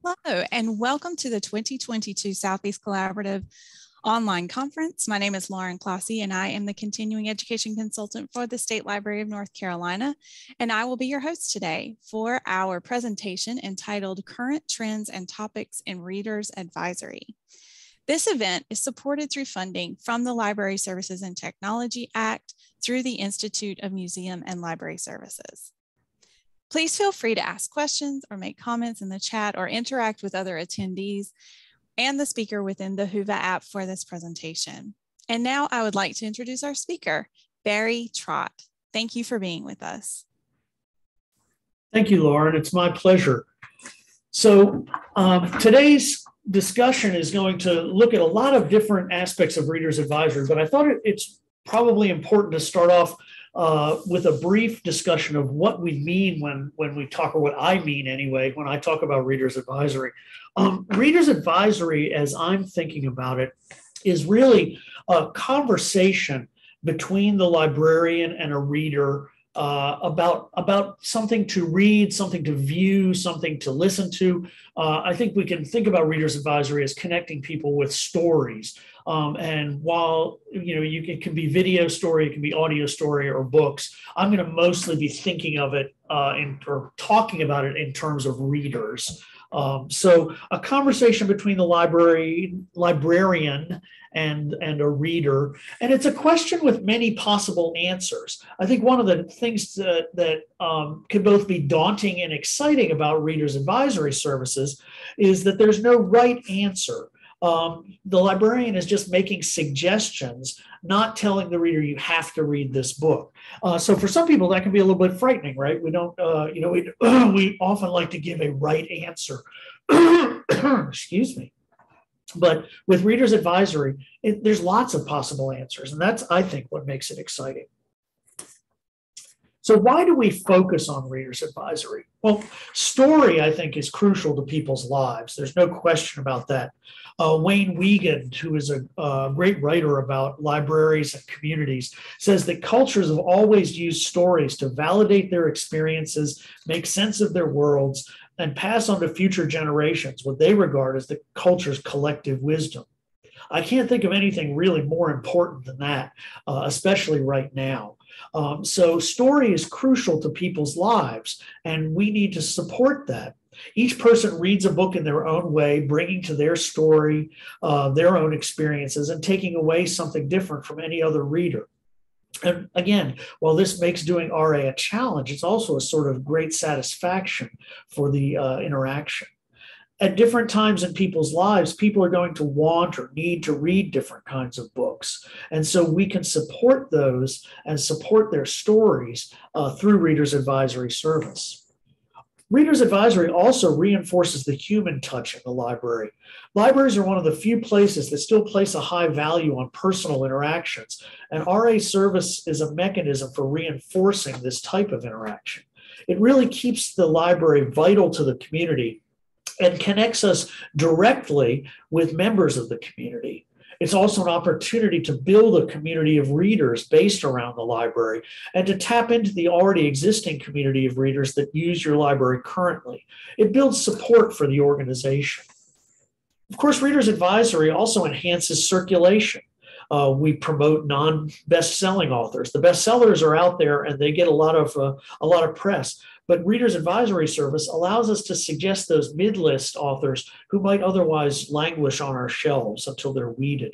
Hello, and welcome to the 2022 Southeast Collaborative Online Conference. My name is Lauren Clossy, and I am the Continuing Education Consultant for the State Library of North Carolina, and I will be your host today for our presentation entitled Current Trends and Topics in Readers Advisory. This event is supported through funding from the Library Services and Technology Act through the Institute of Museum and Library Services. Please feel free to ask questions or make comments in the chat or interact with other attendees and the speaker within the Whova app for this presentation. And now I would like to introduce our speaker, Barry Trott. Thank you for being with us. Thank you, Lauren. It's my pleasure. So today's discussion is going to look at a lot of different aspects of Reader's Advisory, but I thought it's probably important to start off with a brief discussion of what we mean when we talk, or what I mean anyway, when I talk about Reader's Advisory. Reader's Advisory, as I'm thinking about it, is really a conversation between the librarian and a reader about something to read, something to view, something to listen to. I think we can think about Reader's Advisory as connecting people with stories. And while it can be video story, it can be audio story or books, I'm going to mostly be thinking of it or talking about it in terms of readers. So a conversation between the librarian and a reader, and it's a question with many possible answers. I think one of the things that can both be daunting and exciting about Reader's Advisory services is that there's no right answer. The librarian is just making suggestions, not telling the reader you have to read this book. So for some people that can be a little bit frightening, right? We don't, we often like to give a right answer. Excuse me. But with Reader's Advisory, there's lots of possible answers, and that's, I think, what makes it exciting. So why do we focus on Reader's Advisory? Well, story, I think, is crucial to people's lives. There's no question about that. Wayne Wiegand, who is a great writer about libraries and communities, says that cultures have always used stories to validate their experiences, make sense of their worlds, and pass on to future generations what they regard as the culture's collective wisdom. I can't think of anything really more important than that, especially right now. So story is crucial to people's lives, and we need to support that. Each person reads a book in their own way, bringing to their story their own experiences and taking away something different from any other reader. And again, while this makes doing RA a challenge, it's also a sort of great satisfaction for the interaction. At different times in people's lives, people are going to want or need to read different kinds of books. And so we can support those and support their stories through Reader's Advisory service. Reader's Advisory also reinforces the human touch in the library. Libraries are one of the few places that still place a high value on personal interactions, and RA service is a mechanism for reinforcing this type of interaction. It really keeps the library vital to the community and connects us directly with members of the community. It's also an opportunity to build a community of readers based around the library and to tap into the already existing community of readers that use your library currently. It builds support for the organization. Of course, Reader's Advisory also enhances circulation. We promote non-best-selling authors. The bestsellers are out there and they get a lot of press. But Reader's Advisory service allows us to suggest those mid-list authors who might otherwise languish on our shelves until they're weeded.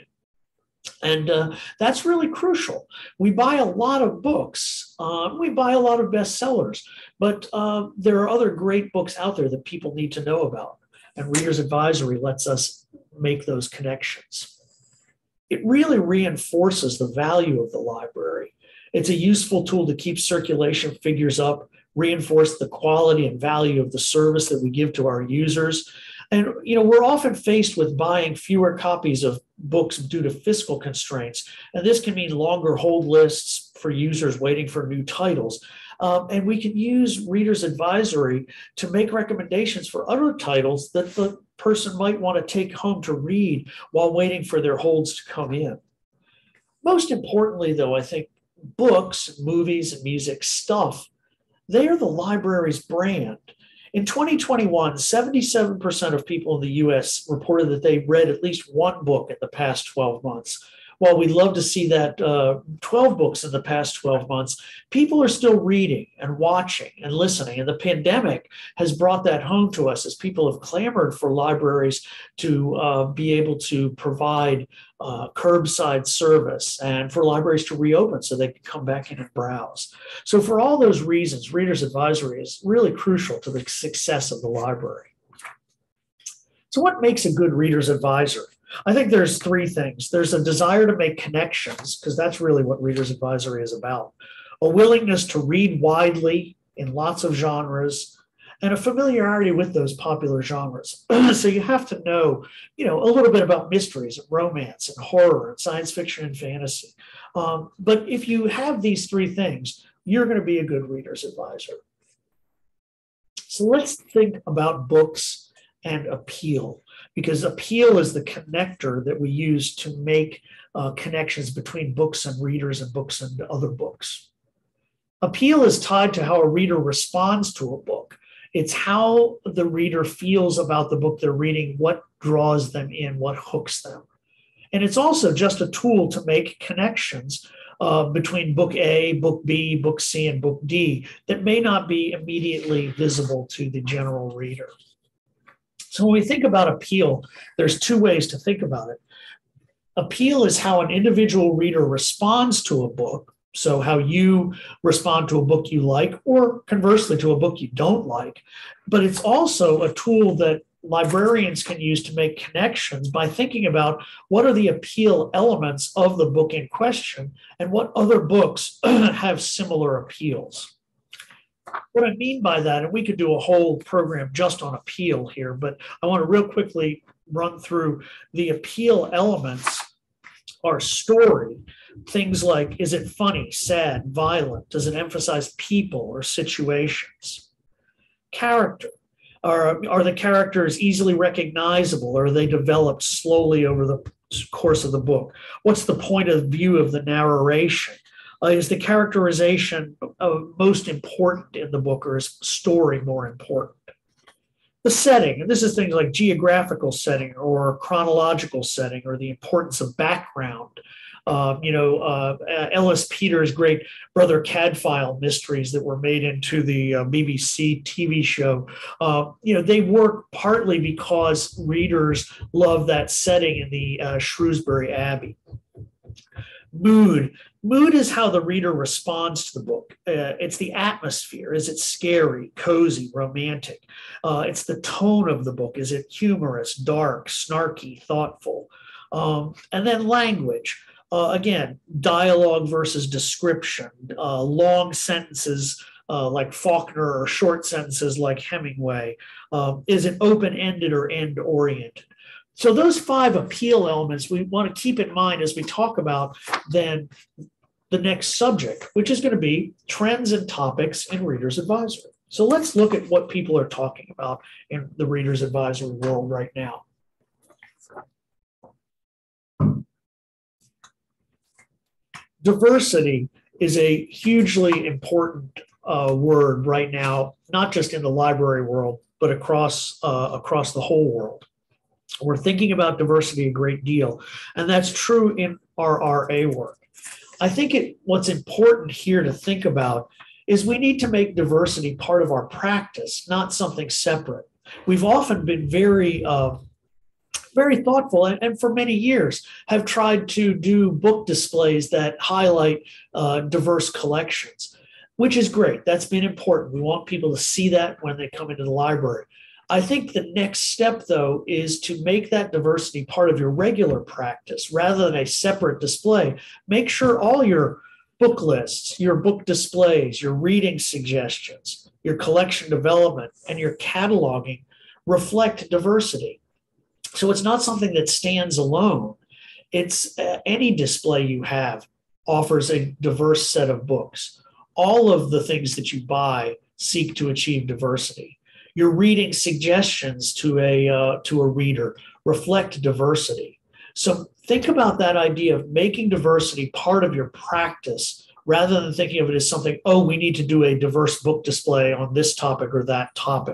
And that's really crucial. We buy a lot of books. We buy a lot of bestsellers, but there are other great books out there that people need to know about. And Reader's Advisory lets us make those connections. It really reinforces the value of the library. It's a useful tool to keep circulation figures up, reinforce the quality and value of the service that we give to our users. And we're often faced with buying fewer copies of books due to fiscal constraints. And this can mean longer hold lists for users waiting for new titles. And we can use Reader's Advisory to make recommendations for other titles that the person might want to take home to read while waiting for their holds to come in. Most importantly, though, I think books, movies, and music stuff, they are the library's brand. In 2021, 77% of people in the US reported that they read at least one book in the past 12 months. While we'd love to see that 12 books in the past 12 months, people are still reading and watching and listening. And the pandemic has brought that home to us as people have clamored for libraries to be able to provide curbside service and for libraries to reopen so they can come back in and browse. So for all those reasons, Reader's Advisory is really crucial to the success of the library. So what makes a good Reader's Advisor? I think there's three things. There's a desire to make connections, because that's really what Reader's Advisory is about. A willingness to read widely in lots of genres, and a familiarity with those popular genres. So you have to know, a little bit about mysteries and romance and horror and science fiction and fantasy. But if you have these three things, you're going to be a good Reader's Advisor. So let's think about books and appeal, because appeal is the connector that we use to make connections between books and readers and books and other books. Appeal is tied to how a reader responds to a book. It's how the reader feels about the book they're reading, what draws them in, what hooks them. And it's also just a tool to make connections between book A, book B, book C, and book D that may not be immediately visible to the general reader. So when we think about appeal, there's two ways to think about it. Appeal is how an individual reader responds to a book. So how you respond to a book you like, or conversely to a book you don't like. But it's also a tool that librarians can use to make connections by thinking about what are the appeal elements of the book in question and what other books have similar appeals. What I mean by that, and we could do a whole program just on appeal here, but I want to real quickly run through the appeal elements. Our story, things like, is it funny, sad, violent? Does it emphasize people or situations? Character, are the characters easily recognizable, or are they developed slowly over the course of the book? What's the point of view of the narration? Is the characterization most important in the book, or is story more important? The setting, and this is things like geographical setting or chronological setting, or the importance of background. Ellis Peters' great Brother Cadfael mysteries that were made into the BBC TV show, they work partly because readers love that setting in the Shrewsbury Abbey. Mood is how the reader responds to the book. It's the atmosphere. Is it scary, cozy, romantic? It's the tone of the book. Is it humorous, dark, snarky, thoughtful? And then language. Again, dialogue versus description. Long sentences like Faulkner, or short sentences like Hemingway. Is it open-ended or end-oriented? So those five appeal elements we want to keep in mind as we talk about then the next subject, which is going to be trends and topics in Reader's Advisory. So let's look at what people are talking about in the Reader's Advisory world right now. Diversity is a hugely important word right now, not just in the library world, but across the whole world. We're thinking about diversity a great deal, and that's true in our RA work. I think what's important here to think about is we need to make diversity part of our practice, not something separate. We've often been very thoughtful, and for many years have tried to do book displays that highlight diverse collections, which is great. That's been important. We want people to see that when they come into the library. I think the next step, though, is to make that diversity part of your regular practice rather than a separate display. Make sure all your book lists, your book displays, your reading suggestions, your collection development, and your cataloging reflect diversity. So it's not something that stands alone. It's any display you have offers a diverse set of books. All of the things that you buy seek to achieve diversity. Your reading suggestions to a reader reflect diversity. So think about that idea of making diversity part of your practice rather than thinking of it as something, we need to do a diverse book display on this topic or that topic.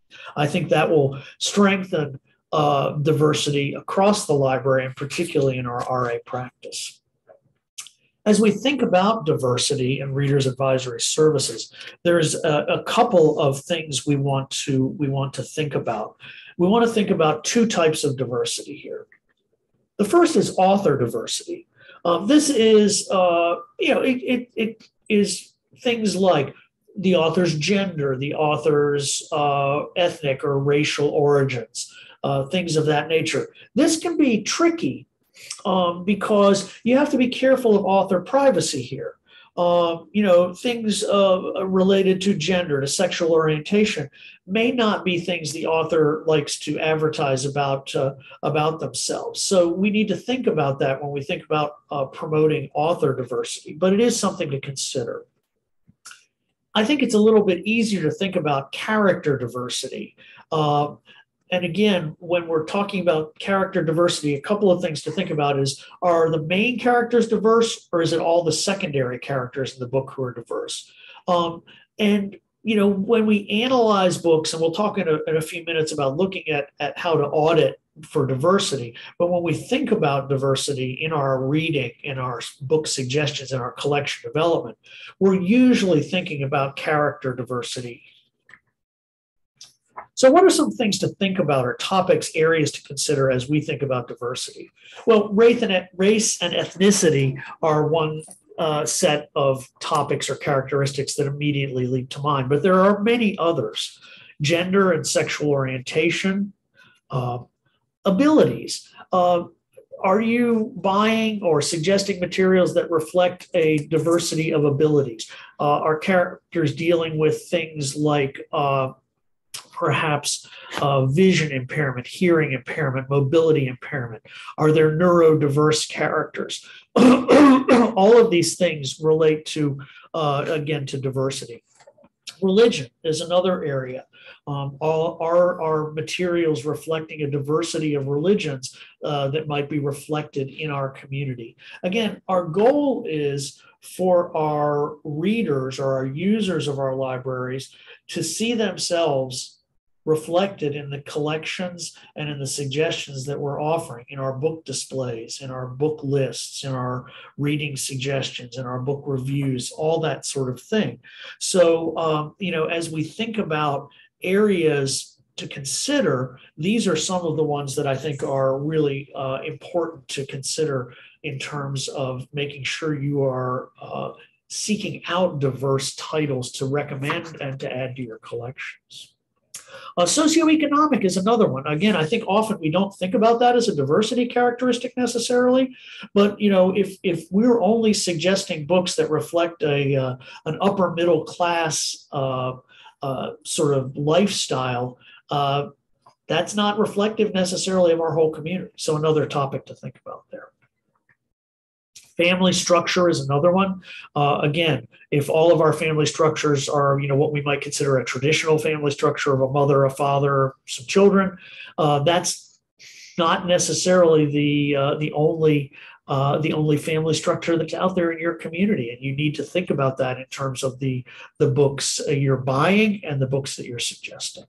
I think that will strengthen diversity across the library, and particularly in our RA practice. As we think about diversity in Readers Advisory Services, there's a couple of things we want to think about. We want to think about two types of diversity here. The first is author diversity. This is, it is things like the author's gender, the author's ethnic or racial origins, things of that nature. This can be tricky because you have to be careful of author privacy here. Things related to gender, to sexual orientation, may not be things the author likes to advertise about themselves. So we need to think about that when we think about promoting author diversity, but it is something to consider. I think it's a little bit easier to think about character diversity. And again, when we're talking about character diversity, a couple of things to think about is, are the main characters diverse, or is it all the secondary characters in the book who are diverse? When we analyze books, and we'll talk in a few minutes about looking at how to audit for diversity, but when we think about diversity in our reading, in our book suggestions, in our collection development, we're usually thinking about character diversity. So what are some things to think about, or topics, areas to consider as we think about diversity? Well, race and ethnicity are one set of topics or characteristics that immediately leap to mind, but there are many others. Gender and sexual orientation, abilities. Are you buying or suggesting materials that reflect a diversity of abilities? Are characters dealing with things like perhaps vision impairment, hearing impairment, mobility impairment? Are there neurodiverse characters? All of these things relate to, again, to diversity. Religion is another area. Are materials reflecting a diversity of religions that might be reflected in our community? Again, our goal is for our readers or our users of our libraries to see themselves reflected in the collections and in the suggestions that we're offering in our book displays, in our book lists, in our reading suggestions, in our book reviews, all that sort of thing. So, as we think about areas to consider, these are some of the ones that I think are really important to consider in terms of making sure you are seeking out diverse titles to recommend and to add to your collections. Socioeconomic is another one. Again, I think often we don't think about that as a diversity characteristic necessarily, but if we're only suggesting books that reflect an upper middle class sort of lifestyle, that's not reflective necessarily of our whole community. So another topic to think about there. Family structure is another one. Again, if all of our family structures are, what we might consider a traditional family structure of a mother, a father, some children, that's not necessarily the only family structure that's out there in your community, and you need to think about that in terms of the books you're buying and the books that you're suggesting.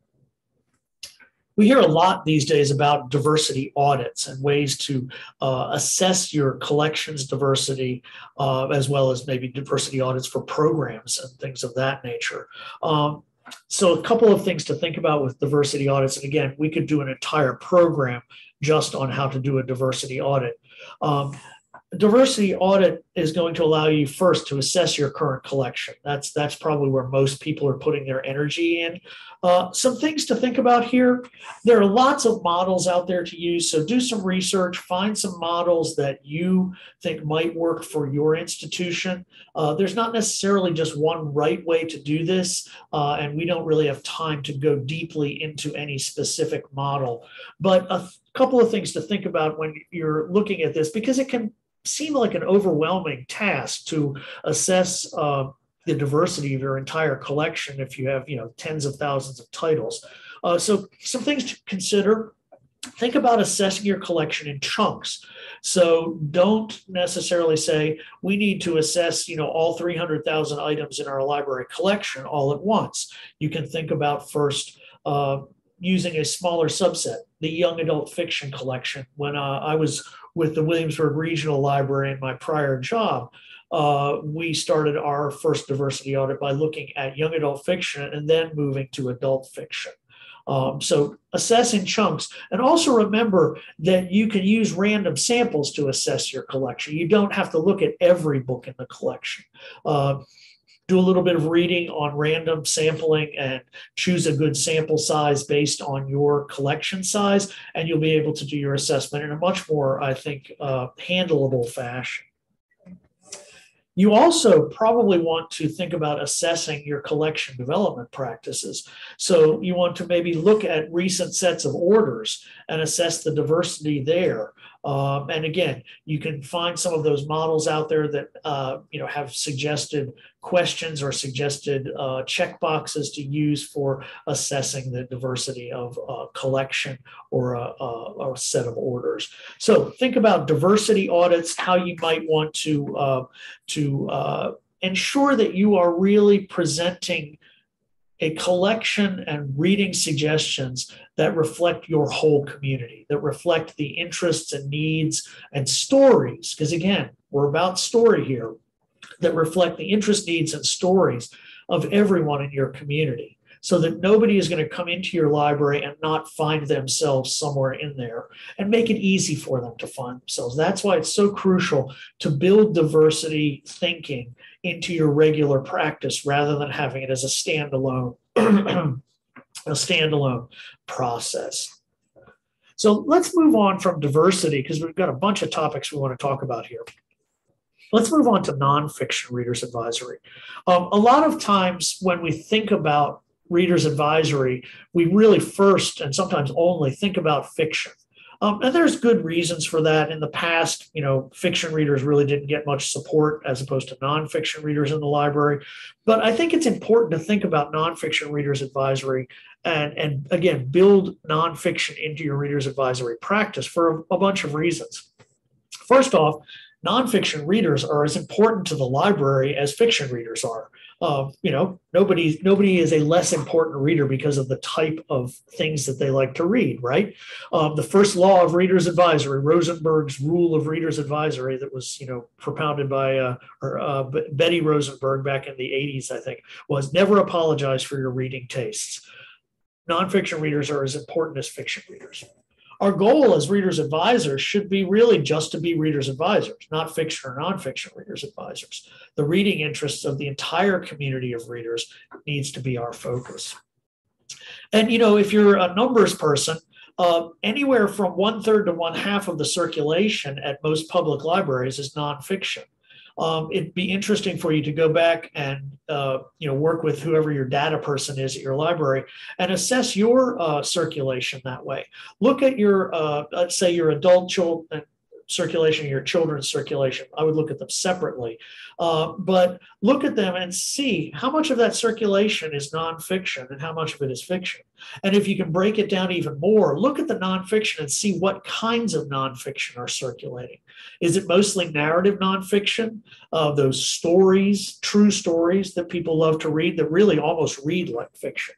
We hear a lot these days about diversity audits and ways to assess your collections diversity, as well as maybe diversity audits for programs and things of that nature. So a couple of things to think about with diversity audits. And again, we could do an entire program just on how to do a diversity audit. Diversity audit is going to allow you first to assess your current collection. That's probably where most people are putting their energy in. Some things to think about here. There are lots of models out there to use, so do some research, find some models that you think might work for your institution. There's not necessarily just one right way to do this, and we don't really have time to go deeply into any specific model. But a couple of things to think about when you're looking at this, because it can seem like an overwhelming task to assess the diversity of your entire collection if you have tens of thousands of titles. So some things to consider. Think about assessing your collection in chunks. So don't necessarily say we need to assess all 300,000 items in our library collection all at once. You can think about first using a smaller subset, the young adult fiction collection. When I was with the Williamsburg Regional Library in my prior job, we started our first diversity audit by looking at young adult fiction and then moving to adult fiction. So assess in chunks, and also remember that you can use random samples to assess your collection. You don't have to look at every book in the collection. Do a little bit of reading on random sampling and choose a good sample size based on your collection size, and you'll be able to do your assessment in a much more, I think, handleable fashion. You also probably want to think about assessing your collection development practices. So you want to maybe look at recent sets of orders and assess the diversity there. And again, you can find some of those models out there that have suggested questions or suggested check boxes to use for assessing the diversity of a collection or a set of orders. So think about diversity audits, how you might want to ensure that you are really presenting a collection and reading suggestions that reflect your whole community, that reflect the interests and needs and stories, because again, we're about story here, that reflect the interests, needs, and stories of everyone in your community, so that nobody is going to come into your library and not find themselves somewhere in there, and make it easy for them to find themselves. That's why it's so crucial to build diversity thinking into your regular practice rather than having it as a standalone process. So let's move on from diversity, because we've got a bunch of topics we want to talk about here. Let's move on to nonfiction readers advisory. A lot of times when we think about readers advisory, we really first and sometimes only think about fiction. And there's good reasons for that. In the past, fiction readers really didn't get much support as opposed to nonfiction readers in the library. But I think it's important to think about nonfiction readers advisory and again, build nonfiction into your readers advisory practice for a bunch of reasons. First off, nonfiction readers are as important to the library as fiction readers are. Nobody is a less important reader because of the type of things that they like to read, right? The first law of readers advisory, Rosenberg's rule of readers advisory, that was propounded by Betty Rosenberg back in the 80s, I think, was never apologize for your reading tastes. Nonfiction readers are as important as fiction readers. Our goal as readers advisors should be really just to be readers advisors, not fiction or nonfiction readers advisors. The reading interests of the entire community of readers needs to be our focus. And if you're a numbers person, anywhere from 1/3 to 1/2 of the circulation at most public libraries is nonfiction. It'd be interesting for you to go back and work with whoever your data person is at your library and assess your circulation that way. Look at your, let's say, your adult circulation, your children's circulation. I would look at them separately, but look at them and see how much of that circulation is nonfiction and how much of it is fiction. And if you can break it down even more, look at the nonfiction and see what kinds of nonfiction are circulating. Is it mostly narrative nonfiction, those stories, true stories that people love to read that really almost read like fiction?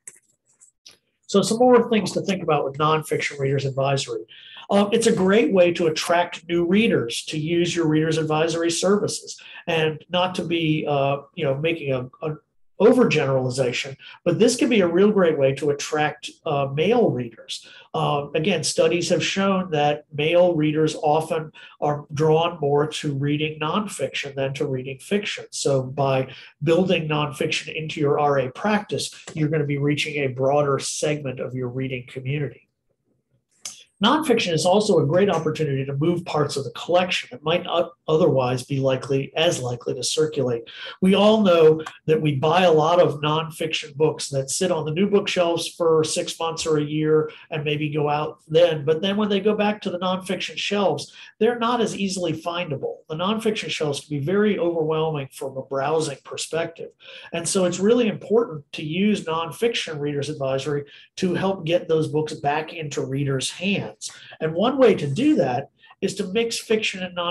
So some more things to think about with nonfiction readers advisory. It's a great way to attract new readers to use your readers advisory services, and not to be making an overgeneralization, but this can be a real great way to attract male readers. Again, studies have shown that male readers often are drawn more to reading nonfiction than to reading fiction. So by building nonfiction into your RA practice, you're going to be reaching a broader segment of your reading community. Nonfiction is also a great opportunity to move parts of the collection that might not otherwise be as likely to circulate. We all know that we buy a lot of nonfiction books that sit on the new bookshelves for 6 months or a year and maybe go out then. But then when they go back to the nonfiction shelves, they're not as easily findable. The nonfiction shelves can be very overwhelming from a browsing perspective. And so it's really important to use nonfiction readers advisory to help get those books back into readers' hands. And one way to do that is to mix fiction and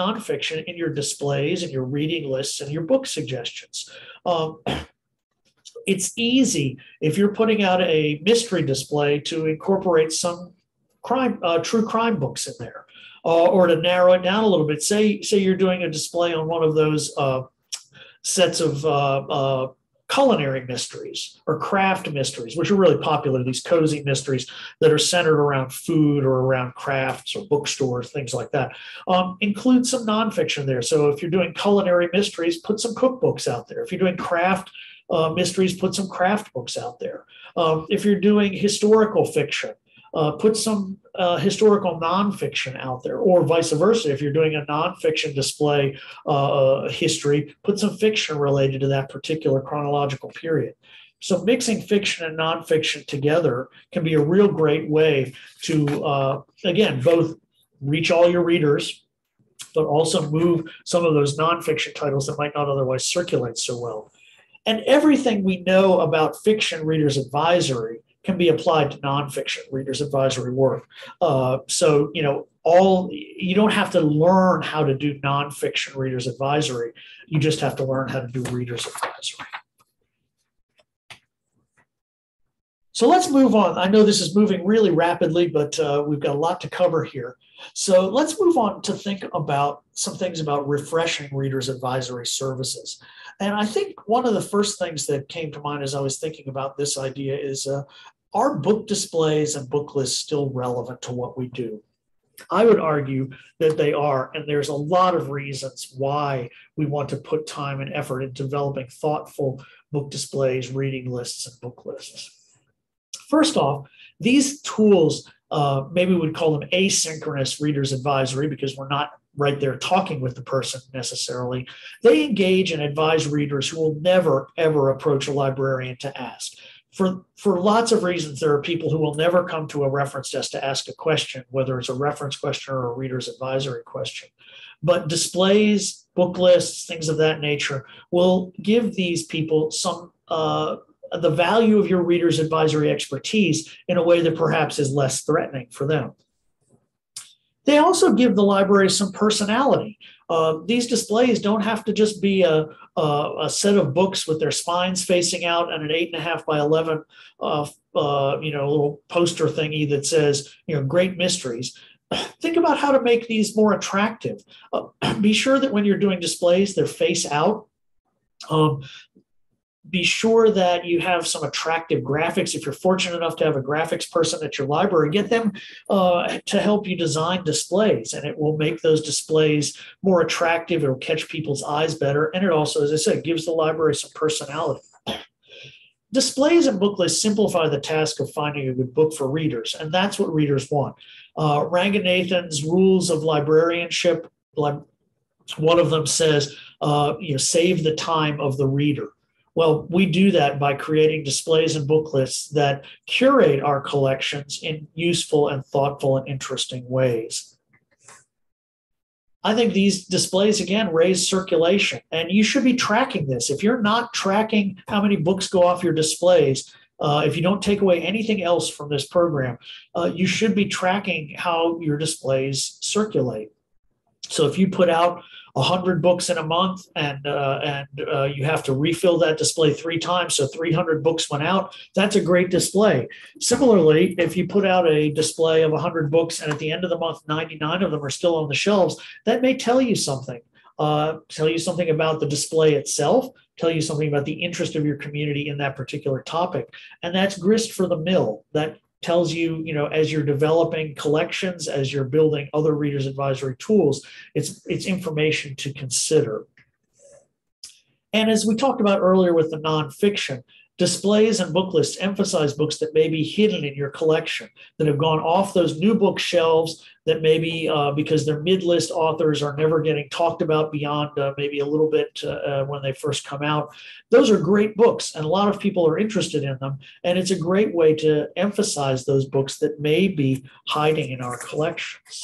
nonfiction in your displays and your reading lists and your book suggestions. It's easy if you're putting out a mystery display to incorporate some true crime books in there, or to narrow it down a little bit. Say you're doing a display on one of those sets of culinary mysteries or craft mysteries, which are really popular, these cozy mysteries that are centered around food or around crafts or bookstores, things like that. Include some nonfiction there. So if you're doing culinary mysteries, put some cookbooks out there. If you're doing craft mysteries, put some craft books out there. If you're doing historical fiction, put some historical nonfiction out there, or vice versa. If you're doing a nonfiction display history, put some fiction related to that particular chronological period. So mixing fiction and nonfiction together can be a real great way to, again, both reach all your readers, but also move some of those nonfiction titles that might not otherwise circulate so well. And everything we know about fiction readers advisory can be applied to nonfiction readers advisory work. So, you don't have to learn how to do nonfiction readers advisory. You just have to learn how to do readers advisory. So let's move on. I know this is moving really rapidly, but we've got a lot to cover here. So let's move on to think about some things about refreshing readers advisory services. And I think one of the first things that came to mind as I was thinking about this idea is, are book displays and book lists still relevant to what we do? I would argue that they are, and there's a lot of reasons why we want to put time and effort in developing thoughtful book displays, reading lists, and book lists. First off, these tools, maybe we'd call them asynchronous readers advisory because we're not right there talking with the person necessarily. They engage and advise readers who will never, ever approach a librarian to ask. For lots of reasons, there are people who will never come to a reference desk to ask a question, whether it's a reference question or a reader's advisory question. But displays, book lists, things of that nature will give these people some the value of your reader's advisory expertise in a way that perhaps is less threatening for them. They also give the library some personality. These displays don't have to just be a set of books with their spines facing out and an 8.5 by 11 little poster thingy that says, great mysteries. Think about how to make these more attractive. Be sure that when you're doing displays, they're face out. Be sure that you have some attractive graphics. If you're fortunate enough to have a graphics person at your library, get them to help you design displays, and it will make those displays more attractive. It'll catch people's eyes better, and it also, as I said, gives the library some personality. Displays and book lists simplify the task of finding a good book for readers, and that's what readers want. Ranganathan's Rules of Librarianship, one of them says, save the time of the reader. Well, we do that by creating displays and book lists that curate our collections in useful and thoughtful and interesting ways. I think these displays, again, raise circulation, and you should be tracking this. If you're not tracking how many books go off your displays, if you don't take away anything else from this program, you should be tracking how your displays circulate. So if you put out 100 books in a month and you have to refill that display 3 times, so 300 books went out, that's a great display. Similarly, if you put out a display of 100 books and at the end of the month 99 of them are still on the shelves, that may tell you something. Tell you something about the display itself, tell you something about the interest of your community in that particular topic. And that's grist for the mill. That tells you, as you're developing collections, as you're building other readers advisory tools, it's information to consider. And as we talked about earlier with the nonfiction, displays and book lists emphasize books that may be hidden in your collection, that have gone off those new book shelves, that maybe because they're mid-list authors are never getting talked about beyond maybe a little bit when they first come out. Those are great books, and a lot of people are interested in them, and it's a great way to emphasize those books that may be hiding in our collections.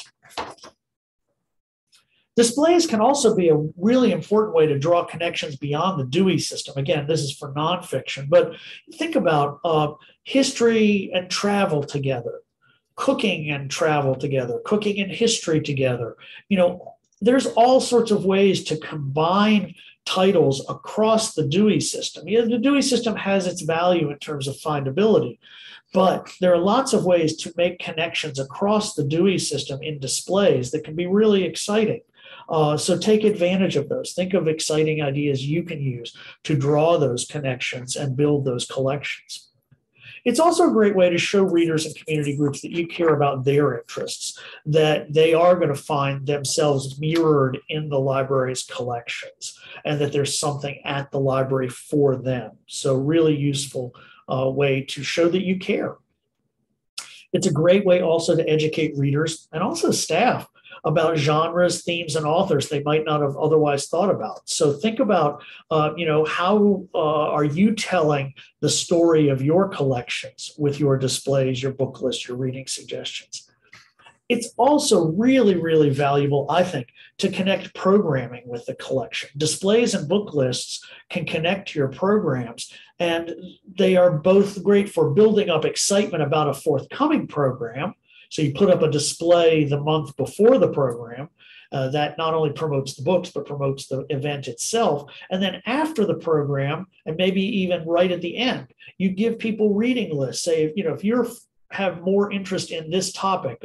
Displays can also be a really important way to draw connections beyond the Dewey system. Again, this is for nonfiction, but think about history and travel together, cooking and travel together, cooking and history together. There's all sorts of ways to combine titles across the Dewey system. You know, the Dewey system has its value in terms of findability, but there are lots of ways to make connections across the Dewey system in displays that can be really exciting. So take advantage of those. Think of exciting ideas you can use to draw those connections and build those collections. It's also a great way to show readers and community groups that you care about their interests, that they are going to find themselves mirrored in the library's collections, and that there's something at the library for them. So really useful way to show that you care. It's a great way also to educate readers and also staff about genres, themes, and authors they might not have otherwise thought about. So think about, how are you telling the story of your collections with your displays, your book list, your reading suggestions? It's also really, really valuable, I think, to connect programming with the collection. Displays and book lists can connect to your programs, and they are both great for building up excitement about a forthcoming program. So you put up a display the month before the program that not only promotes the books, but promotes the event itself. And then after the program, and maybe even right at the end, you give people reading lists. Say, if you have more interest in this topic,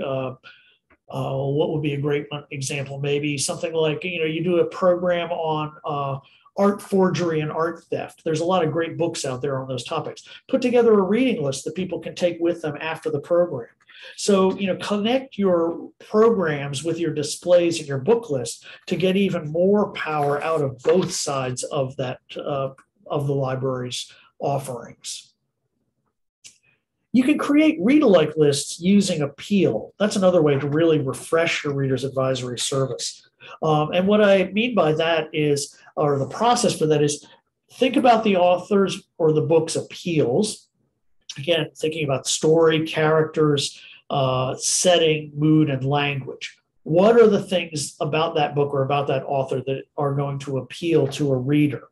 what would be a great example? Maybe something like, you do a program on art forgery and art theft. There's a lot of great books out there on those topics. Put together a reading list that people can take with them after the program. So, connect your programs with your displays and your book list to get even more power out of both sides of that, of the library's offerings. You can create read-alike lists using Appeal. That's another way to really refresh your Reader's Advisory service. And what I mean by that is, or the process for that is, think about the author's or the book's appeals. Again, thinking about story, characters, setting, mood, and language. What are the things about that book or about that author that are going to appeal to a reader?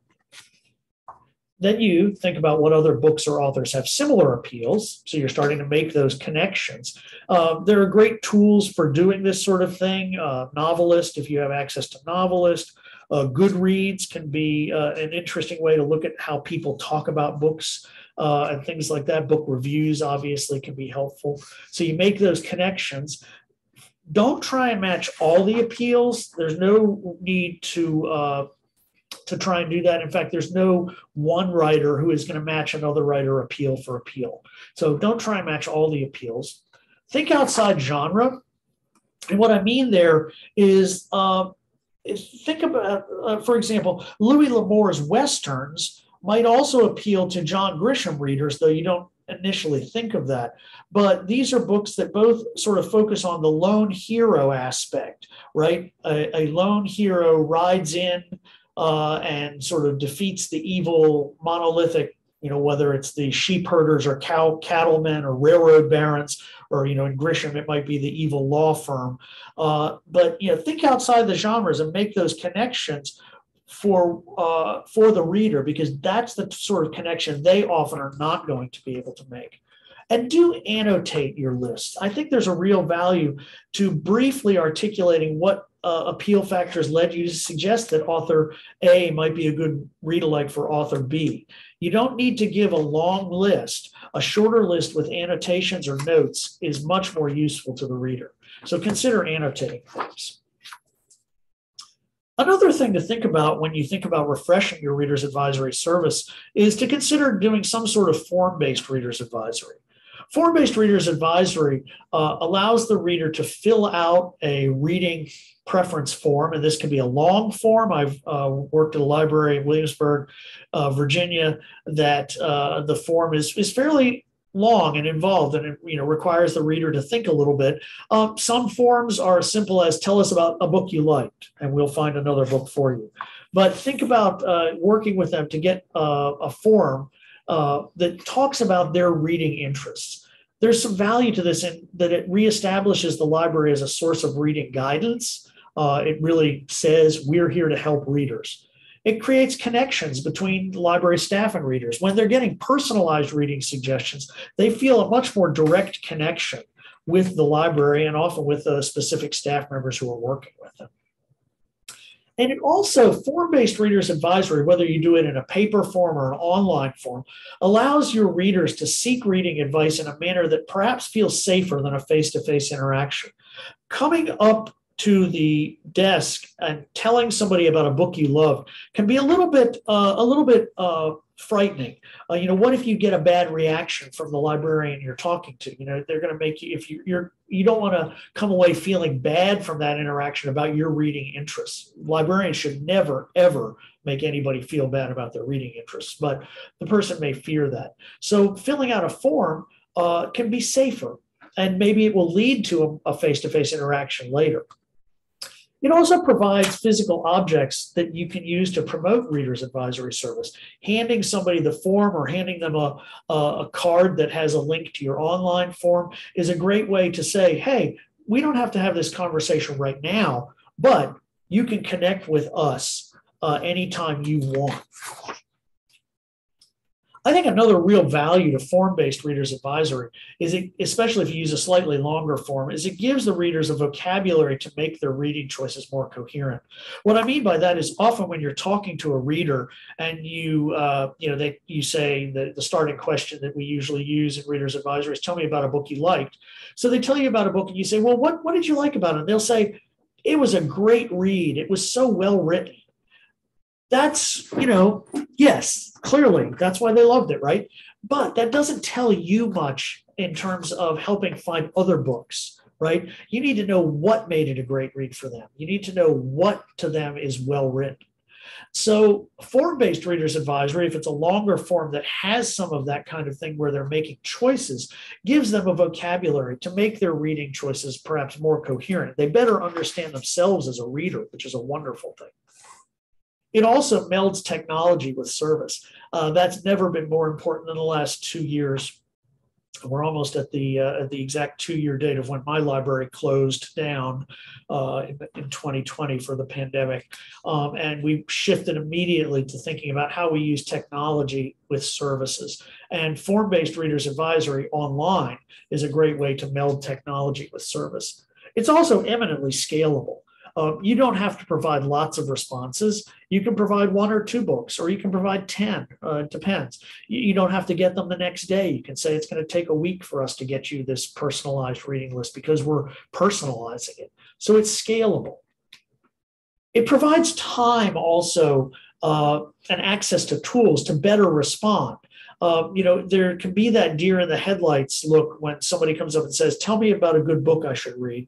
Then you think about what other books or authors have similar appeals. So you're starting to make those connections. There are great tools for doing this sort of thing. Novelist, if you have access to Novelist. Goodreads can be an interesting way to look at how people talk about books and things like that. Book reviews obviously can be helpful. So you make those connections. Don't try and match all the appeals. There's no need to try and do that. In fact, there's no one writer who is going to match another writer appeal for appeal. So don't try and match all the appeals. Think outside genre. And what I mean there is think about, for example, Louis L'Amour's Westerns might also appeal to John Grisham readers, though you don't initially think of that. But these are books that both sort of focus on the lone hero aspect, right? A lone hero rides in and sort of defeats the evil monolithic, whether it's the sheep herders or cattlemen or railroad barons, or, in Grisham, it might be the evil law firm. But think outside the genres and make those connections for the reader, because that's the sort of connection they often are not going to be able to make. And do annotate your list. I think there's a real value to briefly articulating what appeal factors led you to suggest that author A might be a good read-alike for author B. You don't need to give a long list. A shorter list with annotations or notes is much more useful to the reader. So consider annotating things. Another thing to think about when you think about refreshing your Reader's Advisory service is to consider doing some sort of form-based Reader's Advisory. Form-based Reader's Advisory allows the reader to fill out a reading preference form, and this can be a long form. I've worked at a library in Williamsburg, Virginia, that the form is fairly long and involved, and it requires the reader to think a little bit. Some forms are as simple as tell us about a book you liked, and we'll find another book for you. But think about working with them to get a form that talks about their reading interests. There's some value to this in that it reestablishes the library as a source of reading guidance. It really says we're here to help readers. It creates connections between library staff and readers. When they're getting personalized reading suggestions, they feel a much more direct connection with the library and often with specific staff members who are working with them. And it also, form-based readers advisory, whether you do it in a paper form or an online form, allows your readers to seek reading advice in a manner that perhaps feels safer than a face-to-face interaction. Coming up to the desk and telling somebody about a book you love can be a little bit frightening. What if you get a bad reaction from the librarian you're talking to? They're going to make you, if you don't want to come away feeling bad from that interaction about your reading interests. Librarians should never, ever make anybody feel bad about their reading interests, but the person may fear that. So filling out a form can be safer, and maybe it will lead to a face-to-face interaction later. It also provides physical objects that you can use to promote Reader's Advisory Service. Handing somebody the form or handing them a card that has a link to your online form is a great way to say, hey, we don't have to have this conversation right now, but you can connect with us anytime you want. I think another real value to form-based readers advisory is, especially if you use a slightly longer form, is it gives the readers a vocabulary to make their reading choices more coherent. What I mean by that is often when you're talking to a reader and you say the starting question that we usually use in readers advisory is, tell me about a book you liked. So they tell you about a book and you say, well, what did you like about it? And they'll say, it was a great read. It was so well written. That's, yes, clearly, that's why they loved it, right? But that doesn't tell you much in terms of helping find other books, right? You need to know what made it a great read for them. You need to know what to them is well written. So form-based readers advisory, if it's a longer form that has some of that kind of thing where they're making choices, gives them a vocabulary to make their reading choices perhaps more coherent. They better understand themselves as a reader, which is a wonderful thing. It also melds technology with service. That's never been more important than the last 2 years. We're almost at the exact 2-year date of when my library closed down in 2020 for the pandemic. And we shifted immediately to thinking about how we use technology with services. And form-based readers advisory online is a great way to meld technology with service. It's also eminently scalable. You don't have to provide lots of responses. You can provide 1 or 2 books, or you can provide 10. It depends. You don't have to get them the next day. You can say it's going to take a week for us to get you this personalized reading list because we're personalizing it. So it's scalable. It provides time also and access to tools to better respond. There can be that deer in the headlights look when somebody comes up and says, tell me about a good book I should read.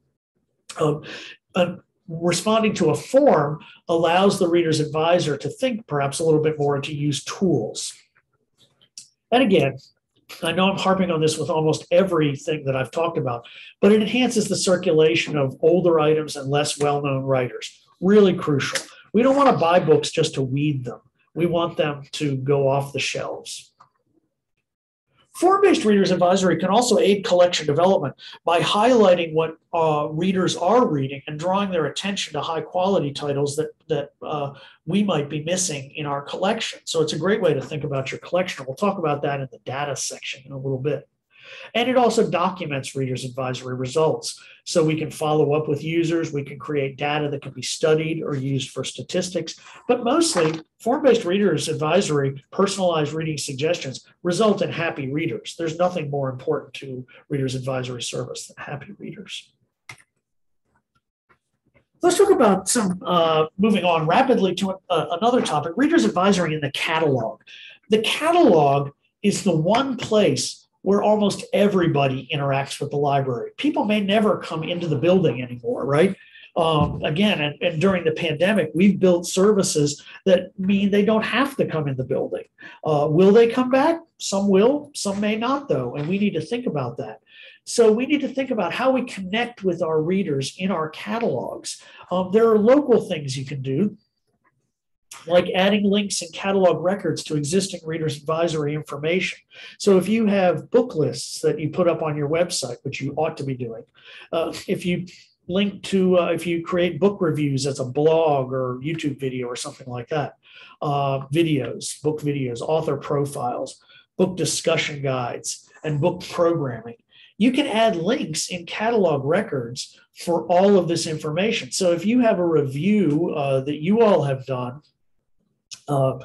Responding to a form allows the reader's advisor to think perhaps a little bit more and to use tools. And again, I know I'm harping on this with almost everything that I've talked about, but it enhances the circulation of older items and less well-known writers. Really crucial. We don't want to buy books just to weed them. We want them to go off the shelves. Form-based readers advisory can also aid collection development by highlighting what readers are reading and drawing their attention to high-quality titles that we might be missing in our collection. So it's a great way to think about your collection. We'll talk about that in the data section in a little bit. And it also documents readers advisory results. So we can follow up with users, we can create data that can be studied or used for statistics, but mostly form-based readers advisory, personalized reading suggestions result in happy readers. There's nothing more important to readers advisory service than happy readers. Let's talk about some, moving on rapidly to another topic, readers advisory in the catalog. The catalog is the one place where almost everybody interacts with the library. People may never come into the building anymore, right? Again, and during the pandemic, we've built services that mean they don't have to come in the building. Will they come back? Some will, some may not though, and we need to think about that. So we need to think about how we connect with our readers in our catalogs. There are local things you can do, like adding links and catalog records to existing readers advisory information. So if you have book lists that you put up on your website, which you ought to be doing, if you link to, if you create book reviews as a blog or YouTube video or something like that, videos, book videos, author profiles, book discussion guides, and book programming, you can add links in catalog records for all of this information. So if you have a review that you all have done of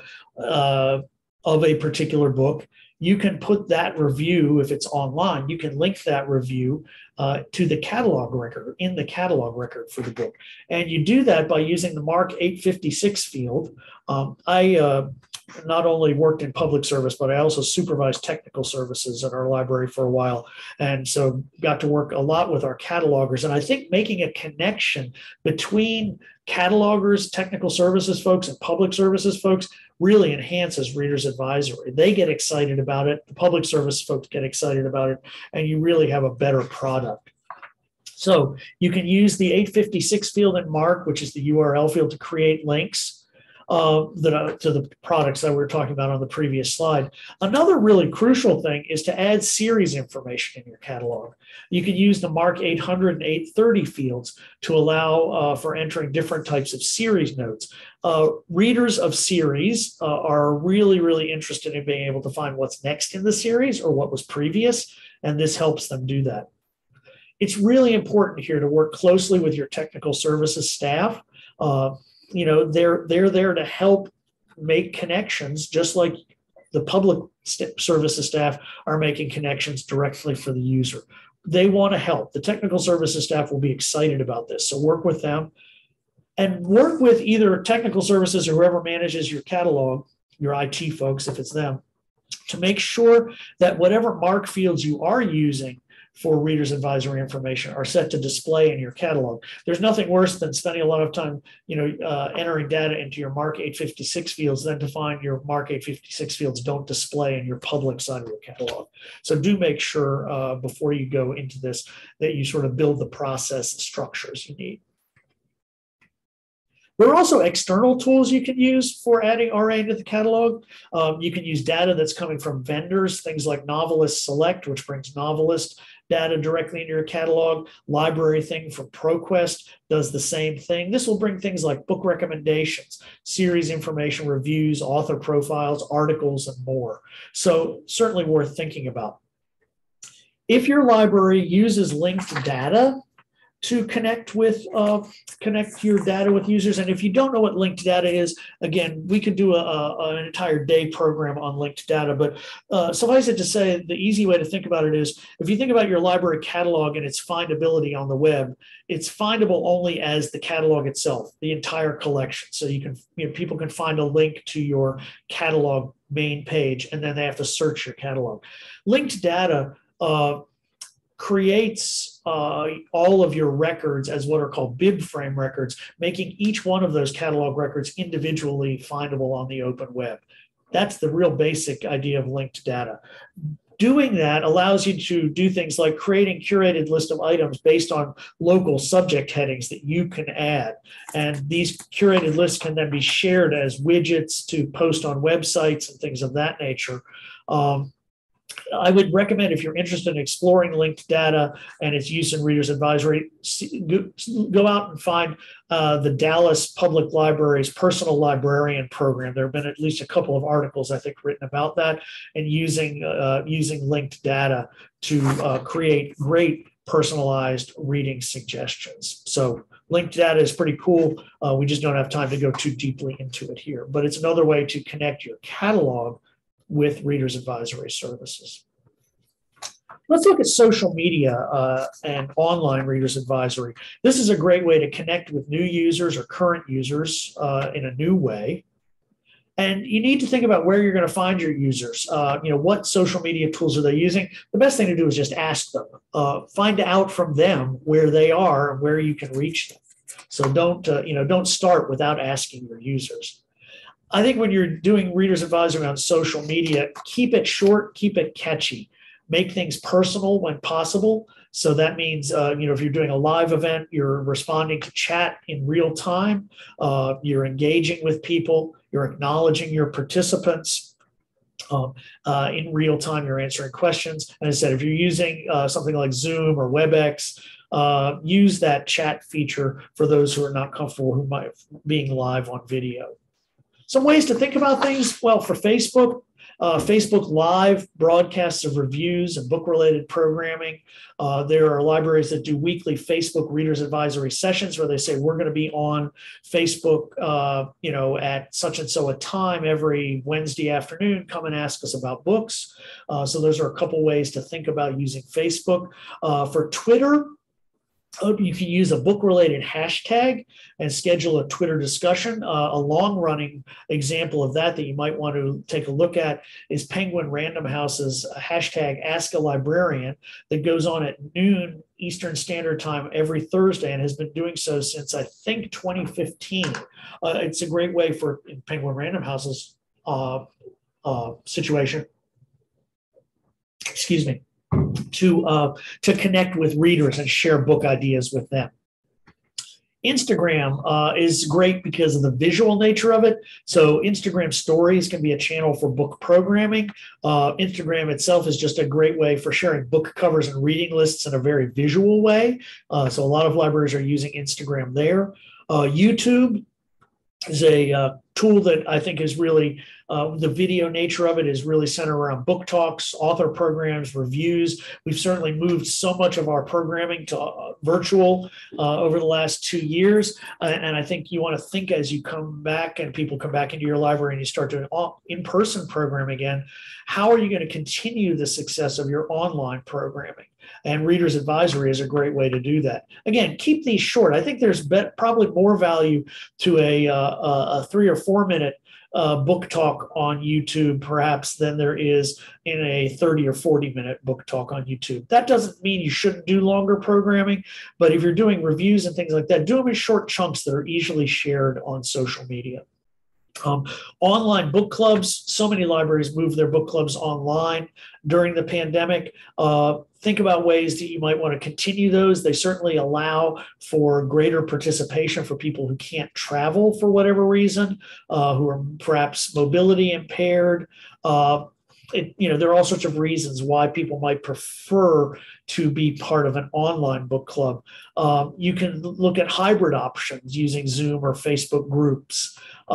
a particular book, you can put that review, if it's online, you can link that review to the catalog record, in the catalog record for the book. And you do that by using the Mark 856 field. I not only worked in public service, but I also supervised technical services at our library for a while. And so got to work a lot with our catalogers. And I think making a connection between catalogers, technical services folks, and public services folks really enhances Reader's Advisory. They get excited about it. The public service folks get excited about it, and you really have a better product. So you can use the 856 field in Mark, which is the URL field, to create links to the products that we were talking about on the previous slide. Another really crucial thing is to add series information in your catalog. You can use the Mark 800 and 830 fields to allow for entering different types of series notes. Readers of series are really, really interested in being able to find what's next in the series or what was previous, and this helps them do that. It's really important here to work closely with your technical services staff. They're there to help make connections, just like the public services staff are making connections directly for the user. They want to help. The technical services staff will be excited about this. So work with them and work with either technical services or whoever manages your catalog, your IT folks, if it's them, to make sure that whatever Mark fields you are using for Reader's Advisory information are set to display in your catalog. There's nothing worse than spending a lot of time, entering data into your Mark 856 fields, then to find your Mark 856 fields don't display in your public side of your catalog. So do make sure before you go into this that you sort of build the process and structures you need. There are also external tools you can use for adding RA into the catalog. You can use data that's coming from vendors, things like Novelist Select, which brings Novelist data directly into your catalog. Library Thing from ProQuest does the same thing. This will bring things like book recommendations, series information, reviews, author profiles, articles, and more. So certainly worth thinking about. If your library uses linked data to connect your data with users. And if you don't know what linked data is, again, we could do an entire day program on linked data, but suffice it to say, the easy way to think about it is, if you think about your library catalog and its findability on the web, it's findable only as the catalog itself, the entire collection. So people can find a link to your catalog main page, and then they have to search your catalog. Linked data creates all of your records as what are called bib frame records, making each one of those catalog records individually findable on the open web. That's the real basic idea of linked data. Doing that allows you to do things like creating curated list of items based on local subject headings that you can add. And these curated lists can then be shared as widgets to post on websites and things of that nature. I would recommend, if you're interested in exploring linked data and its use in Reader's Advisory, go out and find the Dallas Public Library's Personal Librarian Program. There have been at least a couple of articles, I think, written about that, and using linked data to create great personalized reading suggestions. So linked data is pretty cool. We just don't have time to go too deeply into it here, but it's another way to connect your catalog with Reader's Advisory services. Let's look at social media and online Reader's Advisory. This is a great way to connect with new users or current users in a new way. And you need to think about where you're going to find your users. What social media tools are they using? The best thing to do is just ask them. Find out from them where they are and where you can reach them. So don't start without asking your users. I think when you're doing Reader's Advisory on social media, keep it short, keep it catchy. Make things personal when possible. So that means, if you're doing a live event, you're responding to chat in real time, you're engaging with people, you're acknowledging your participants in real time, you're answering questions. And as I said, if you're using something like Zoom or WebEx, use that chat feature for those who are not comfortable being live on video. Some ways to think about things. Well, for Facebook, Facebook Live broadcasts of reviews and book-related programming. There are libraries that do weekly Facebook Readers Advisory sessions where they say, we're going to be on Facebook, at such and so a time every Wednesday afternoon. Come and ask us about books. So those are a couple ways to think about using Facebook. For Twitter, you can use a book-related hashtag and schedule a Twitter discussion. A long-running example of that you might want to take a look at is Penguin Random House's hashtag Ask a Librarian that goes on at noon Eastern Standard Time every Thursday and has been doing so since, I think, 2015. It's a great way for Penguin Random House's situation. Excuse me. To connect with readers and share book ideas with them. Instagram is great because of the visual nature of it. So Instagram stories can be a channel for book programming. Instagram itself is just a great way for sharing book covers and reading lists in a very visual way. So a lot of libraries are using Instagram there. YouTube is a tool that I think is really, the video nature of it is really centered around book talks, author programs, reviews. We've certainly moved so much of our programming to virtual over the last 2 years. And I think you want to think as you come back and people come back into your library and you start doing in-person program again, how are you going to continue the success of your online programming? And Reader's Advisory is a great way to do that. Again, keep these short. I think there's probably more value to a 3 or 4 minute book talk on YouTube, perhaps, than there is in a 30 or 40 minute book talk on YouTube. That doesn't mean you shouldn't do longer programming, but if you're doing reviews and things like that, do them in short chunks that are easily shared on social media. Online book clubs, so many libraries moved their book clubs online during the pandemic. Think about ways that you might want to continue those. They certainly allow for greater participation for people who can't travel for whatever reason, who are perhaps mobility impaired. There are all sorts of reasons why people might prefer to be part of an online book club. You can look at hybrid options using Zoom or Facebook groups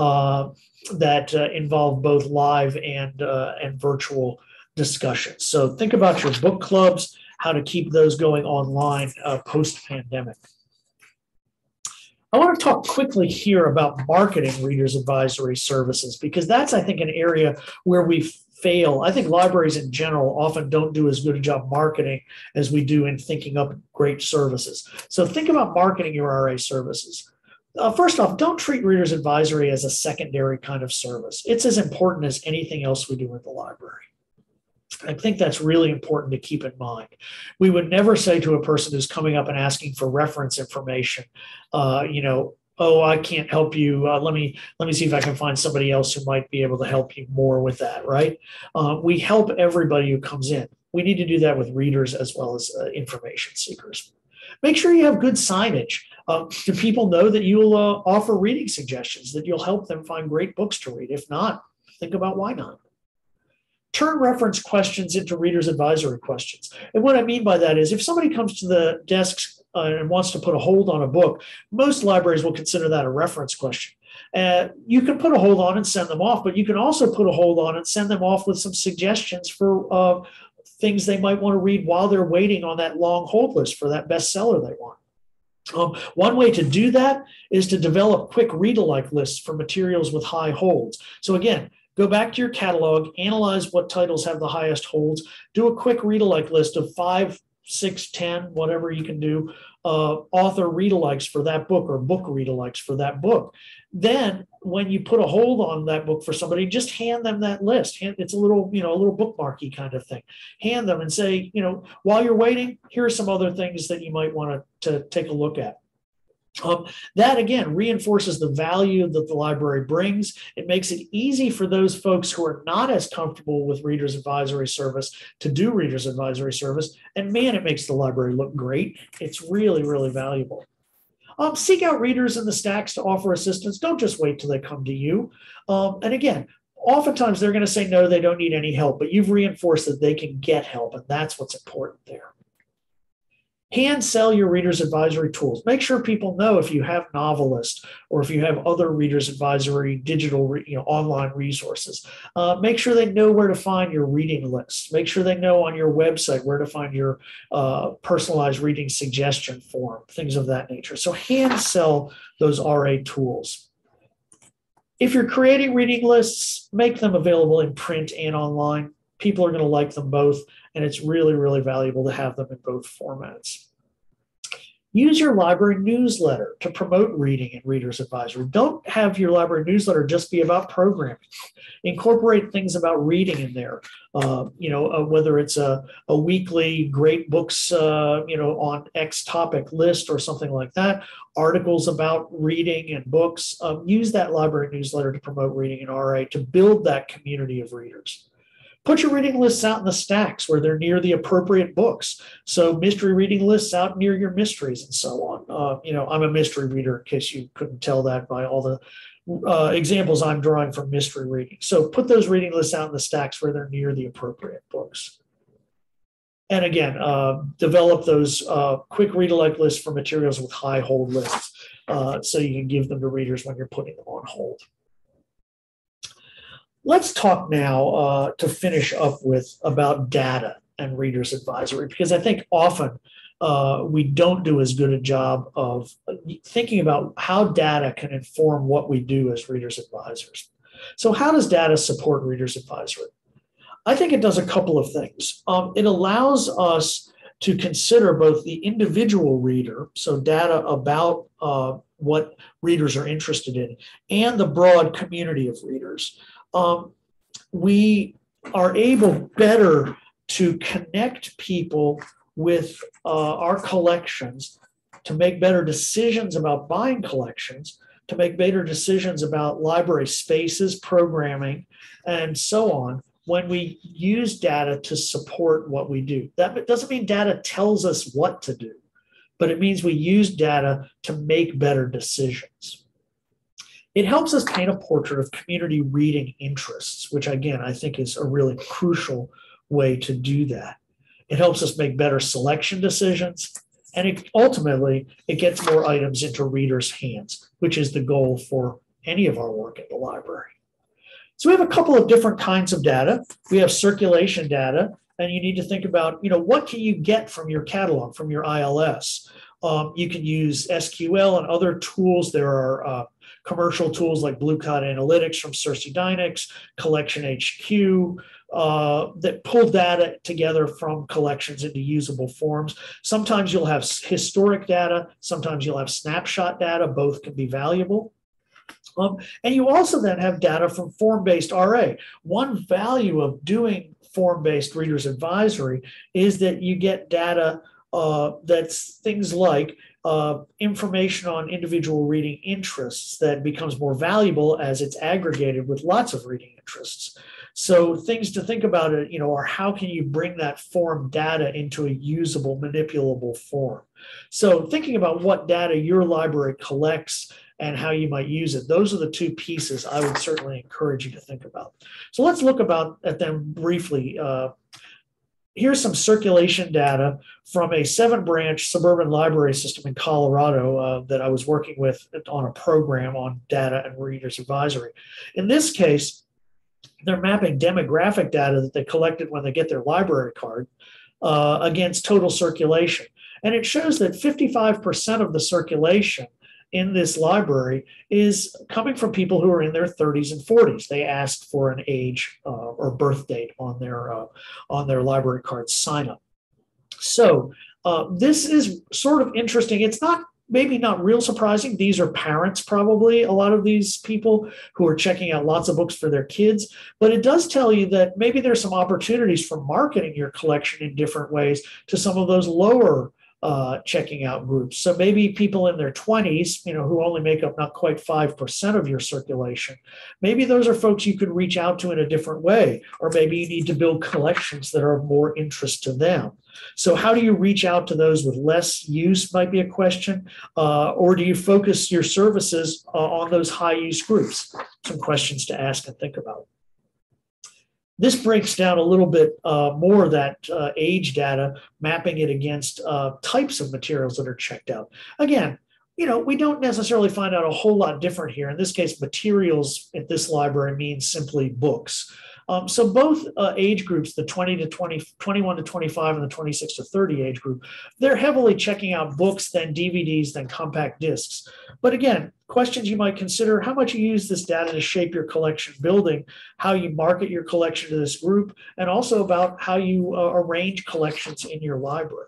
that involve both live and virtual discussions. So think about your book clubs, how to keep those going online post-pandemic. I want to talk quickly here about marketing Reader's Advisory services, because that's, I think, an area where we fail. I think libraries in general often don't do as good a job marketing as we do in thinking up great services. So think about marketing your RA services. First off, don't treat Reader's Advisory as a secondary kind of service. It's as important as anything else we do at the library. I think that's really important to keep in mind. We would never say to a person who's coming up and asking for reference information, oh, I can't help you. Let me see if I can find somebody else who might be able to help you more with that, right? We help everybody who comes in. We need to do that with readers as well as information seekers. Make sure you have good signage. Do people know that you'll offer reading suggestions, that you'll help them find great books to read? If not, think about why not. Turn reference questions into Reader's Advisory questions. And what I mean by that is if somebody comes to the desk and wants to put a hold on a book, most libraries will consider that a reference question. You can put a hold on and send them off, but you can also put a hold on and send them off with some suggestions for things they might want to read while they're waiting on that long hold list for that bestseller they want. One way to do that is to develop quick read-alike lists for materials with high holds. So again, go back to your catalog, analyze what titles have the highest holds, do a quick read-alike list of 5, 6, 10, whatever you can do, author read-alikes for that book or book read-alikes for that book. Then when you put a hold on that book for somebody, just hand them that list. It's a little bookmarky kind of thing. Hand them and say, while you're waiting, here are some other things that you might want to take a look at. That, again, reinforces the value that the library brings. It makes it easy for those folks who are not as comfortable with Reader's Advisory service to do Reader's Advisory service. And man, it makes the library look great. It's really, really valuable. Seek out readers in the stacks to offer assistance. Don't just wait till they come to you. And again, oftentimes they're going to say, no, they don't need any help, but you've reinforced that they can get help. And that's what's important there. Hand sell your readers advisory tools. Make sure people know if you have Novelist or if you have other readers advisory digital, online resources. Make sure they know where to find your reading list. Make sure they know on your website where to find your personalized reading suggestion form, things of that nature. So hand sell those RA tools. If you're creating reading lists, make them available in print and online. People are going to like them both, and it's really, really valuable to have them in both formats. Use your library newsletter to promote reading and readers advisory. Don't have your library newsletter just be about programming. Incorporate things about reading in there. Whether it's a weekly great books, on X topic list or something like that, articles about reading and books. Use that library newsletter to promote reading in RA to build that community of readers. Put your reading lists out in the stacks where they're near the appropriate books. So mystery reading lists out near your mysteries and so on. I'm a mystery reader, in case you couldn't tell that by all the examples I'm drawing from mystery reading. So put those reading lists out in the stacks where they're near the appropriate books. And again, develop those quick read-alike lists for materials with high hold lists so you can give them to readers when you're putting them on hold. Let's talk now to finish up with about data and readers advisory, because I think often we don't do as good a job of thinking about how data can inform what we do as readers advisors. So how does data support readers advisory? I think it does a couple of things. It allows us to consider both the individual reader, so data about what readers are interested in, and the broad community of readers. We are able better to connect people with our collections, to make better decisions about buying collections, to make better decisions about library spaces, programming, and so on, when we use data to support what we do. That doesn't mean data tells us what to do, but it means we use data to make better decisions. It helps us paint a portrait of community reading interests, which again, I think is a really crucial way to do that. It helps us make better selection decisions, and ultimately, it gets more items into readers' hands, which is the goal for any of our work at the library. So we have a couple of different kinds of data. We have circulation data, and you need to think about, what can you get from your catalog, from your ILS? You can use SQL and other tools. There are commercial tools like Blue Cloud Analytics from Circe Dynix, Collection HQ, that pull data together from collections into usable forms. Sometimes you'll have historic data. Sometimes you'll have snapshot data. Both can be valuable. And you also then have data from form-based RA. One value of doing form-based readers advisory is that you get data that's things like information on individual reading interests that becomes more valuable as it's aggregated with lots of reading interests. So things to think about it, are how can you bring that form data into a usable, manipulable form? So thinking about what data your library collects and how you might use it, those are the two pieces I would certainly encourage you to think about. So let's look at them briefly. Here's some circulation data from a 7-branch suburban library system in Colorado that I was working with on a program on data and readers advisory. In this case, they're mapping demographic data that they collected when they get their library card against total circulation. And it shows that 55% of the circulation in this library is coming from people who are in their 30s and 40s. They asked for an age or birth date on their library card sign up. So this is sort of interesting. It's maybe not real surprising. These are parents, probably, a lot of these people who are checking out lots of books for their kids. But it does tell you that maybe there's some opportunities for marketing your collection in different ways to some of those lower checking out groups. So maybe people in their 20s, who only make up not quite 5% of your circulation, maybe those are folks you could reach out to in a different way, or maybe you need to build collections that are of more interest to them. So how do you reach out to those with less use might be a question, or do you focus your services on those high use groups? Some questions to ask and think about. This breaks down a little bit more of that age data, mapping it against types of materials that are checked out. Again, we don't necessarily find out a whole lot different here. In this case, materials at this library means simply books. So both age groups, the 21 to 25 and the 26 to 30 age group, they're heavily checking out books, then DVDs, then compact discs. But again, questions you might consider: how much you use this data to shape your collection building, how you market your collection to this group, and also about how you arrange collections in your library.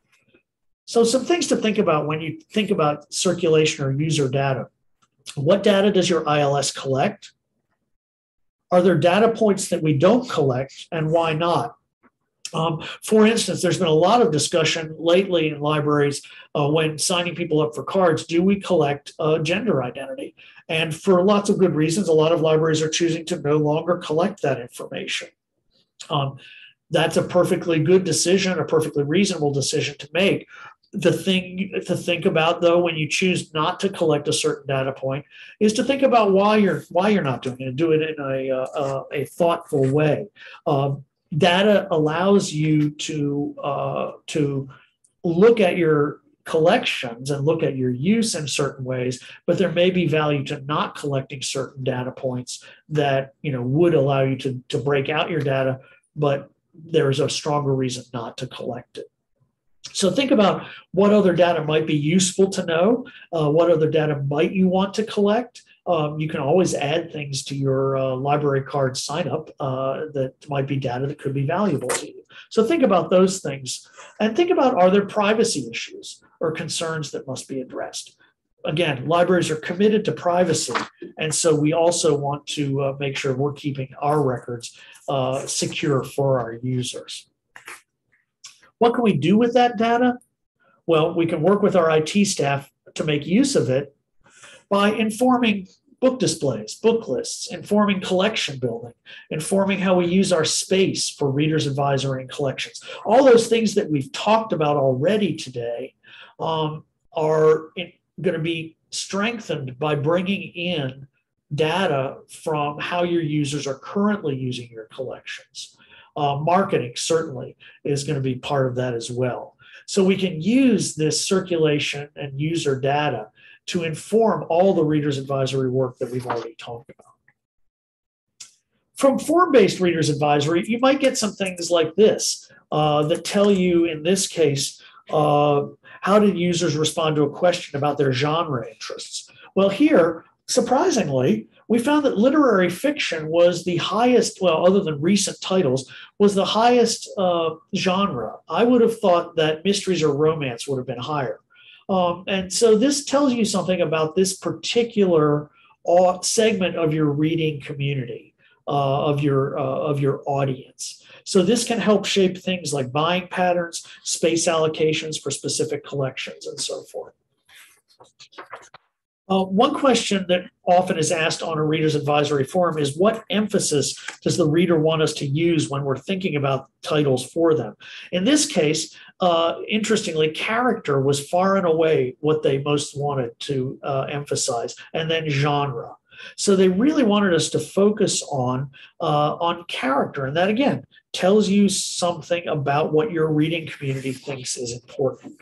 So some things to think about when you think about circulation or user data. What data does your ILS collect? Are there data points that we don't collect, and why not? For instance, there's been a lot of discussion lately in libraries when signing people up for cards: do we collect gender identity? And for lots of good reasons, a lot of libraries are choosing to no longer collect that information. That's a perfectly good decision, a perfectly reasonable decision to make. The thing to think about, though, when you choose not to collect a certain data point, is to think about why you're not doing it, and do it in a thoughtful way. Data allows you to look at your collections and look at your use in certain ways, but there may be value to not collecting certain data points that would allow you to break out your data, but there is a stronger reason not to collect it. So think about what other data might be useful to know, what other data might you want to collect. You can always add things to your library card sign up that might be data that could be valuable to you. So think about those things, and think about, are there privacy issues or concerns that must be addressed? Again, libraries are committed to privacy, and so we also want to make sure we're keeping our records secure for our users. What can we do with that data? Well, we can work with our IT staff to make use of it by informing book displays, book lists, informing collection building, informing how we use our space for readers advisory and collections. All those things that we've talked about already today are going to be strengthened by bringing in data from how your users are currently using your collections. Marketing certainly is going to be part of that as well. So we can use this circulation and user data to inform all the readers advisory work that we've already talked about. From form-based readers advisory, you might get some things like this that tell you, in this case, how did users respond to a question about their genre interests? Well, here, surprisingly, we found that literary fiction was the highest, well, other than recent titles, was the highest genre. I would have thought that mysteries or romance would have been higher. And so this tells you something about this particular segment of your reading community, of your audience. So this can help shape things like buying patterns, space allocations for specific collections, and so forth. One question that often is asked on a reader's advisory forum is, what emphasis does the reader want us to use when we're thinking about titles for them? In this case, interestingly, character was far and away what they most wanted to emphasize, and then genre. So they really wanted us to focus on character, and that, again, tells you something about what your reading community thinks is important.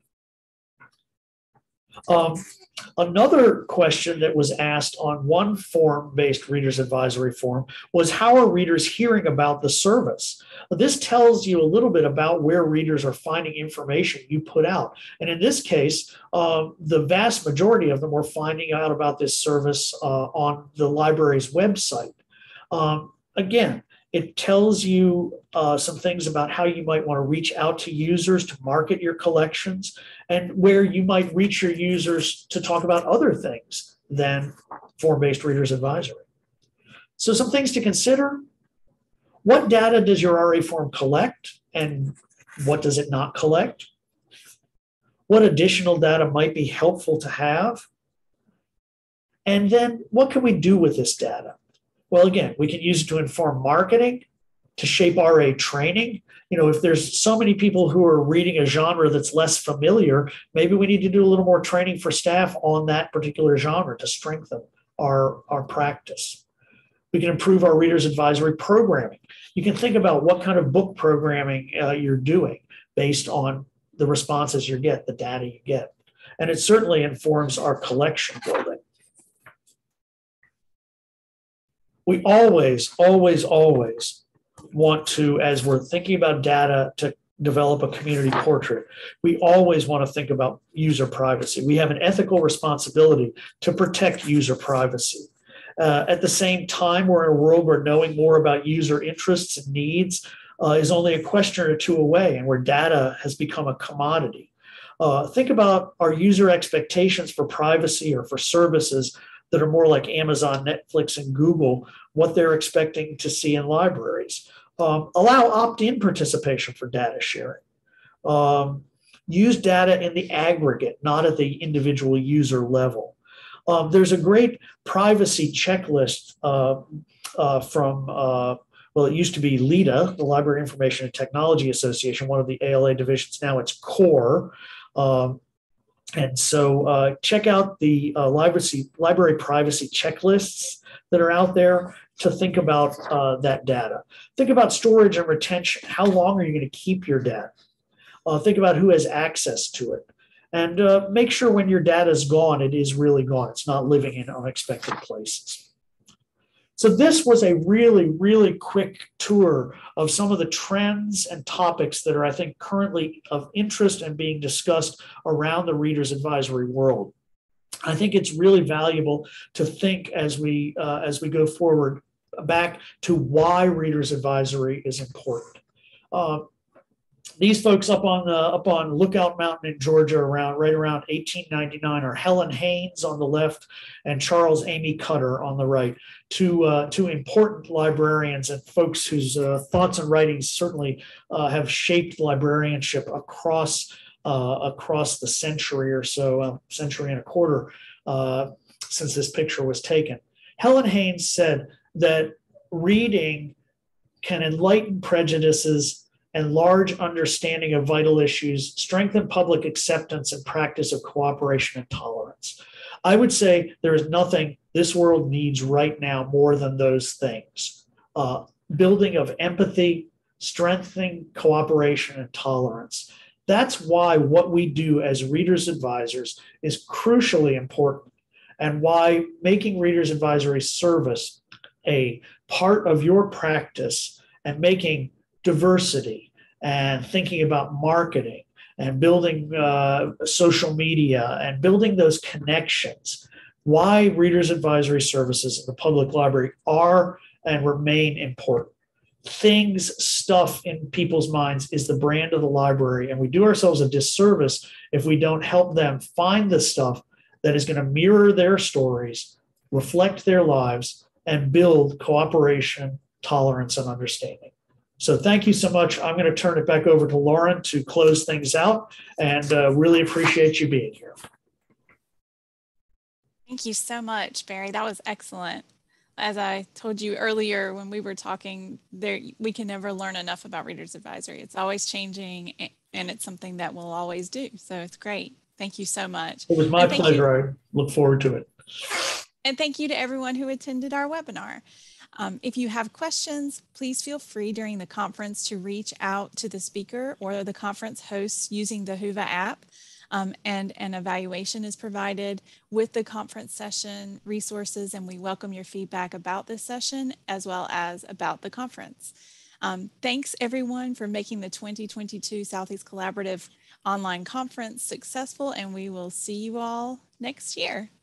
Another question that was asked on one form-based readers advisory forum was, how are readers hearing about the service? This tells you a little bit about where readers are finding information you put out. And in this case, the vast majority of them were finding out about this service on the library's website. Again, it tells you some things about how you might want to reach out to users to market your collections, and where you might reach your users to talk about other things than form-based readers advisory. So some things to consider: what data does your RA form collect, and what does it not collect? What additional data might be helpful to have? And then what can we do with this data? Well, again, we can use it to inform marketing, to shape RA training. If there's so many people who are reading a genre that's less familiar, maybe we need to do a little more training for staff on that particular genre to strengthen our practice. We can improve our readers advisory programming. You can think about what kind of book programming you're doing based on the responses you get, the data you get. And it certainly informs our collection building. We always, always, always want to, as we're thinking about data to develop a community portrait, we always want to think about user privacy. We have an ethical responsibility to protect user privacy. At the same time, we're in a world where knowing more about user interests and needs is only a question or two away, and where data has become a commodity. Think about our user expectations for privacy or for services that are more like Amazon, Netflix, and Google, what they're expecting to see in libraries. Allow opt-in participation for data sharing. Use data in the aggregate, not at the individual user level. There's a great privacy checklist from, well, it used to be LIDA, the Library Information and Technology Association, one of the ALA divisions. Now it's CORE. And so check out the library privacy checklists that are out there to think about that data. Think about storage and retention. How long are you going to keep your data? Think about who has access to it. And make sure when your data is gone, it is really gone. It's not living in unexpected places. So this was a really, really quick tour of some of the trends and topics that are, I think, currently of interest and being discussed around the Reader's Advisory world. I think it's really valuable to think as we go forward back to why Reader's Advisory is important. These folks up on Lookout Mountain in Georgia right around 1899 are Helen Haynes on the left and Charles Amy Cutter on the right, two important librarians and folks whose thoughts and writings certainly have shaped librarianship across the century or so, century and a quarter since this picture was taken. Helen Haynes said that reading can enlighten prejudices and large understanding of vital issues, strengthen public acceptance and practice of cooperation and tolerance. I would say there is nothing this world needs right now more than those things. Building of empathy, strengthening cooperation and tolerance. That's why what we do as Readers Advisors is crucially important, and why making Readers Advisory service a part of your practice and making diversity and thinking about marketing and building social media and building those connections, why Readers Advisory services in the public library are and remain important. Stuff in people's minds is the brand of the library, and we do ourselves a disservice if we don't help them find the stuff that is going to mirror their stories, reflect their lives, and build cooperation, tolerance, and understanding. So thank you so much. I'm going to turn it back over to Lauren to close things out, and really appreciate you being here. Thank you so much, Barry. That was excellent. As I told you earlier when we were talking, we can never learn enough about Reader's Advisory. It's always changing, and it's something that we'll always do. So it's great. Thank you so much. It was my pleasure. I look forward to it. And thank you to everyone who attended our webinar. If you have questions, please feel free during the conference to reach out to the speaker or the conference hosts using the Whova app. And an evaluation is provided with the conference session resources, and we welcome your feedback about this session as well as about the conference. Thanks everyone for making the 2022 Southeast Collaborative online conference successful, and we will see you all next year.